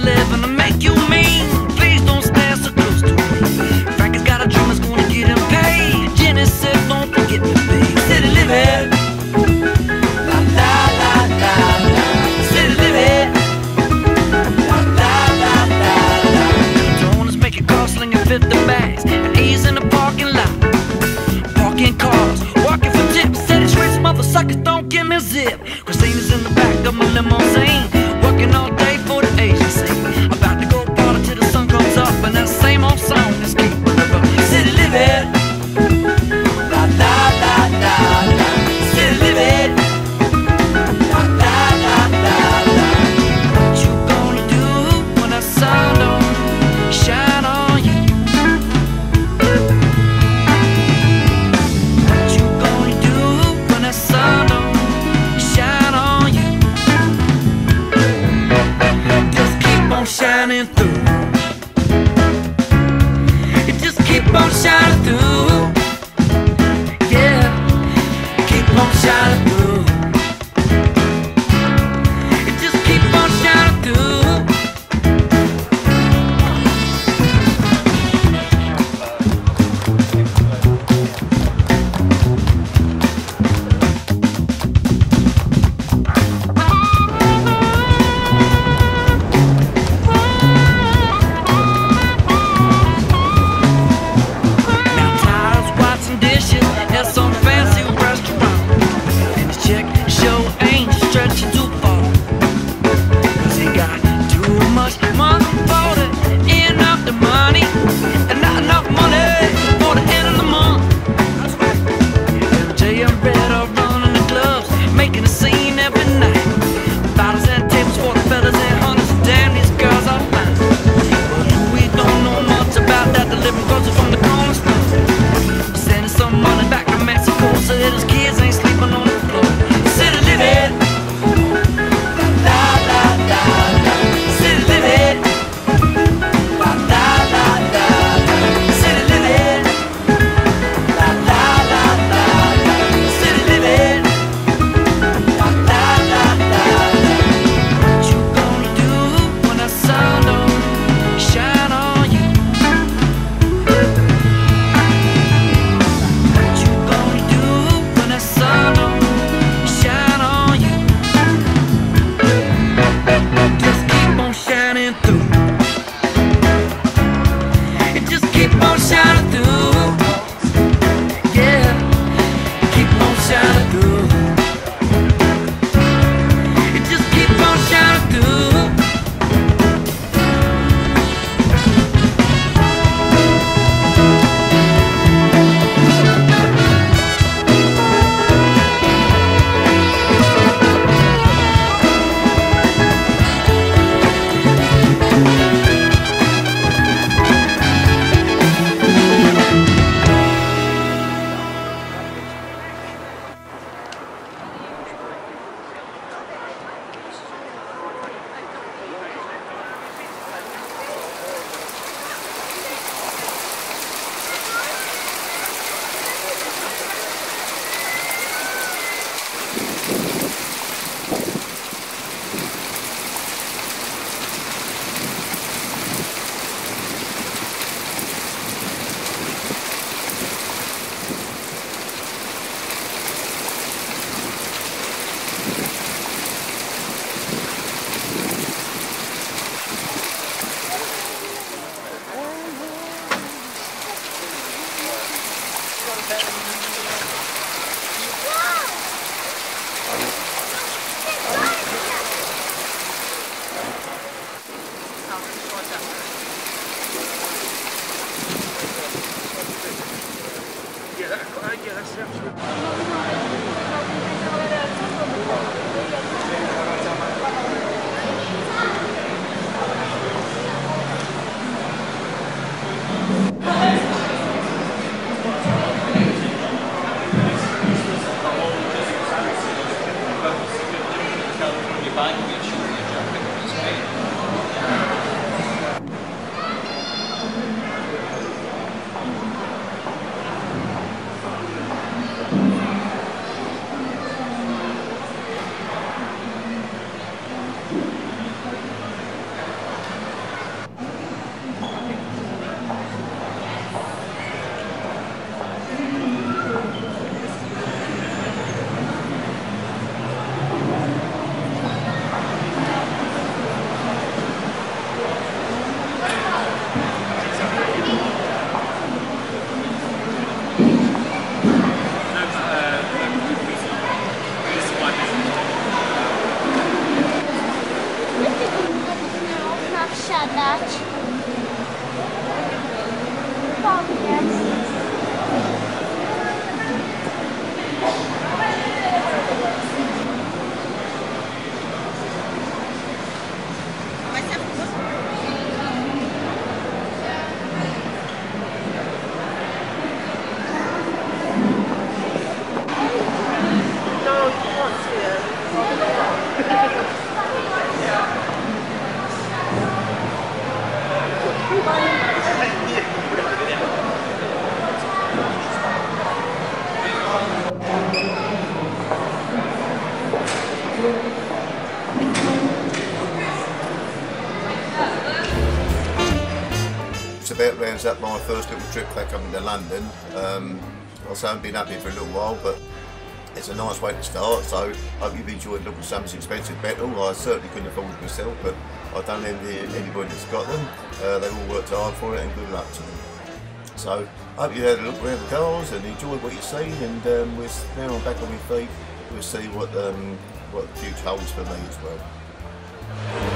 living to make you mean. Please don't stand so close to me. Frankie's got a dream that's gonna get him paid. Jenny said don't forget me, babe. City living, la la la la la. City living, la la la la la. Don't just make it call slinging 50 bags and ease in the parking lot. Parking cars, walking for tips. Said it's rich motherfuckers don't give me a zip. Christina's in the back of my limousine, working all day for the agency. About to go party till the sun comes up, and that same old song is keeping her up. City living, la la la la la. City living, la la la la la. What you gonna do when that sun don't shine on you? What you gonna do when that sun don't shine on you? Just keep on shining through. It just keep on shining through. Yeah, keep on shining through. It just keep on shining through. Now tires, washing dishes at some fancy restaurant, and his check show ain't stretching too far. 'Cause he got too much money for the end of the money, and not enough money for the end of the month. MJ and Red are running the clubs, making a scene every night. Bottles and tables for the fellas and hunters. Damn, these girls are fine. But we don't know much about that. The living grocery from the corner store, sending some money back to Mexico so that his kids ain't sleeping on the floor. City living, la la la la. City living, la la la la la. City living, la la la la la. City living, la la la la la. What you gonna do when that sun don't shine on you? What you gonna do when that sun don't shine on you? Just keep on shining through. It just keep on shining through. Yeah, keep on shining through. It just keep on shining through. siadać. Powiedz. It's about rounds up my first little trip back up into London. I say I've been up here for a little while, but it's a nice way to start, so I hope you've enjoyed looking at some expensive petrol. I certainly couldn't afford it myself, but I don't envy anybody that's got them. They've all worked hard for it, and good luck to them. So I hope you had a look around the cars and enjoyed what you've seen, and now I'm back on my feet. We'll see what the future holds for me as well.